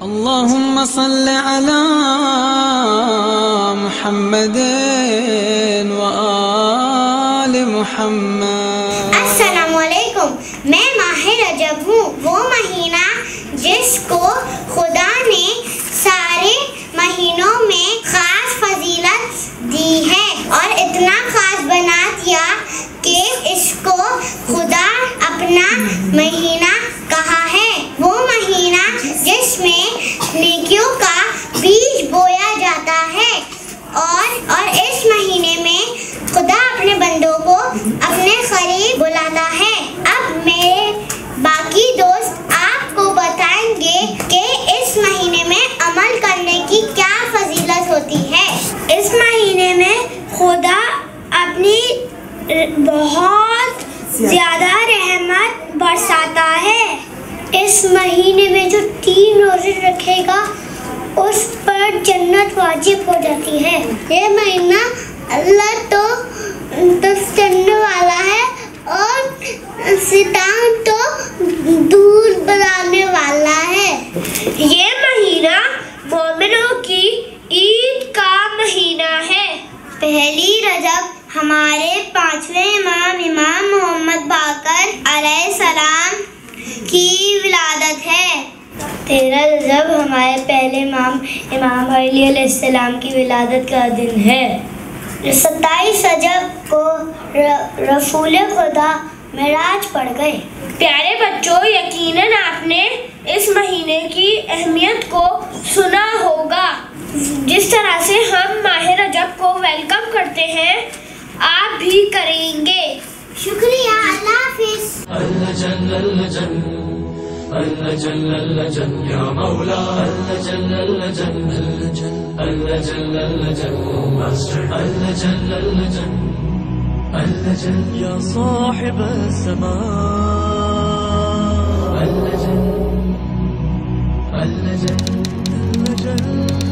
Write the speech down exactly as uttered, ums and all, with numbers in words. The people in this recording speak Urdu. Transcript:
اللهم صل على محمد وآل محمد۔ السلام علیکم، میں ماہ رجب ہوں، وہ مہینہ جس کو خدا نے سارے مہینوں میں خاص فضیلت دی ہے اور اتنا خاص بنا دیا کہ اس کو خدا اپنا مہینہ کہا ہے۔ وہ مہینہ جس میں نیکیوں کا بیج بویا جاتا ہے اور اور اس مہینے میں خدا اپنے بندوں کو اپنے قریب بلاتا ہے۔ اب میرے باقی دوست آپ کو بتائیں گے کہ اس مہینے میں عمل کرنے کی کیا فضیلت ہوتی ہے۔ اس مہینے میں خدا اپنی بہت زیادہ رحمت برساتا ہے۔ اس مہینے میں جو تین روزے رکھے گا اس پر جنت واجب ہو جاتی ہے۔ یہ مہینہ اللہ تو کرنے والا ہے اور ستم تو دور بلانے والا ہے۔ یہ مہینہ مومنوں کی عید کا مہینہ ہے۔ پہلی رجب ہمارے پانچویں امام امام محمد باقر علیہ السلام کی ولادت ہے۔ تیرہ رجب ہمارے پہلے امام امام علی علیہ السلام کی ولادت کا دن ہے۔ ستائیس رجب کو رسول خدا معراج پڑھ گئے۔ پیارے بچوں، یقیناً آپ نے اس مہینے کی اہمیت کو سنا ہوگا۔ جس طرح سے ہم ماہ رجب کو ویلکم کرتے ہیں آپ بھی کریں گے۔ شکریہ، اللہ حافظ۔ اللہ جل اللہ جل اللہ جل اللہ جل یا مولا، اللہ جل اللہ جل اللہ جل اللہ جل اللہ جل ماسٹر، اللہ جل اللہ جل اللہ جل یا صاحب السماء، اللہ جل اللہ جل اللہ جل